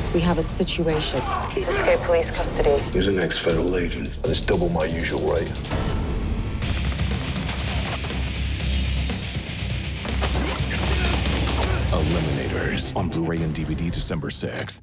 We have a situation. He's escaped police custody. He's an ex-federal agent. That's double my usual rate. Eliminators on Blu-ray and DVD December 6th.